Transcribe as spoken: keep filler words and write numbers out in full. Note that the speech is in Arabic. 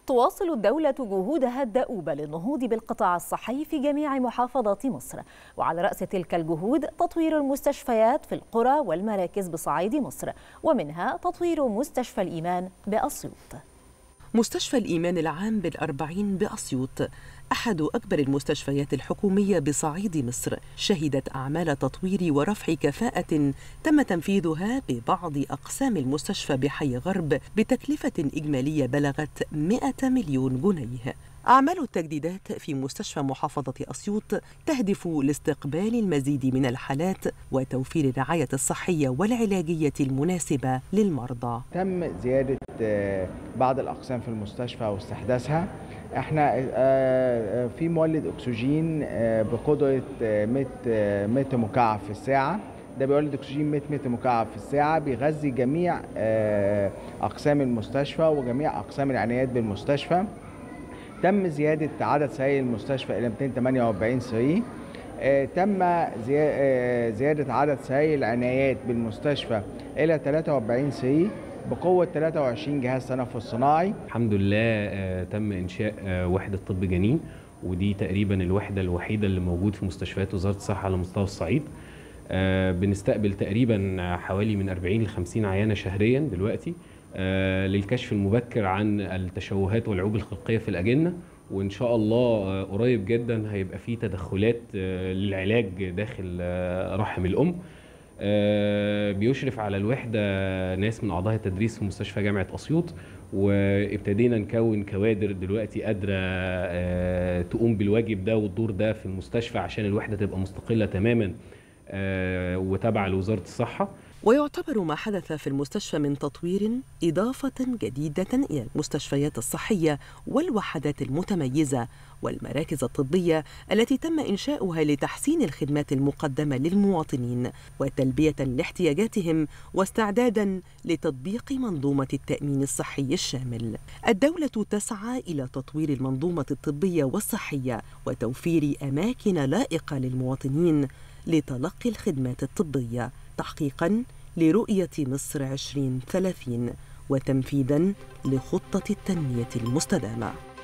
تواصل الدولة جهودها الدؤوبة للنهوض بالقطاع الصحي في جميع محافظات مصر، وعلى رأس تلك الجهود تطوير المستشفيات في القرى والمراكز بصعيد مصر، ومنها تطوير مستشفى الإيمان بأسيوط. مستشفى الإيمان العام بالأربعين بأسيوط أحد أكبر المستشفيات الحكومية بصعيد مصر، شهدت أعمال تطوير ورفع كفاءة تم تنفيذها ببعض أقسام المستشفى بحي غرب بتكلفة إجمالية بلغت مئة مليون جنيه. أعمال التجديدات في مستشفى محافظة أسيوط تهدف لاستقبال المزيد من الحالات وتوفير الرعاية الصحية والعلاجية المناسبة للمرضى. تم زيادة بعض الأقسام في المستشفى واستحداثها. احنا في مولد أكسجين بقدرة مئة متر مكعب في الساعة، ده بيولد أكسجين مئة متر مكعب في الساعة، بيغذي جميع أقسام المستشفى وجميع أقسام العنايات بالمستشفى. تم زيادة عدد سراير المستشفى إلى مئتين وثمانية وأربعين سرير. تم زيادة عدد سراير العنايات بالمستشفى إلى ثلاثة وأربعين سرير بقوة ثلاثة وعشرين جهاز تنفس صناعي. الحمد لله تم إنشاء وحدة طب جنين، ودي تقريبا الوحدة الوحيدة اللي موجود في مستشفيات وزارة الصحة على مستوى الصعيد. بنستقبل تقريبا حوالي من أربعين ل خمسين عيانة شهريا دلوقتي للكشف المبكر عن التشوهات والعيوب الخلقية في الأجنة، وإن شاء الله قريب جدا هيبقى فيه تدخلات للعلاج داخل رحم الأم. بيشرف على الوحدة ناس من أعضاء التدريس في مستشفى جامعة أسيوط، وابتدينا نكون كوادر دلوقتي قادرة تقوم بالواجب ده والدور ده في المستشفى عشان الوحدة تبقى مستقلة تماما وتابعة لوزارة الصحة. ويعتبر ما حدث في المستشفى من تطوير إضافة جديدة إلى المستشفيات الصحية والوحدات المتميزة والمراكز الطبية التي تم إنشاؤها لتحسين الخدمات المقدمة للمواطنين وتلبية لاحتياجاتهم واستعدادا لتطبيق منظومة التأمين الصحي الشامل. الدولة تسعى إلى تطوير المنظومة الطبية والصحية وتوفير أماكن لائقة للمواطنين لتلقي الخدمات الطبية، تحقيقاً لرؤية مصر عشرين ثلاثين وتنفيذاً لخطة التنمية المستدامة.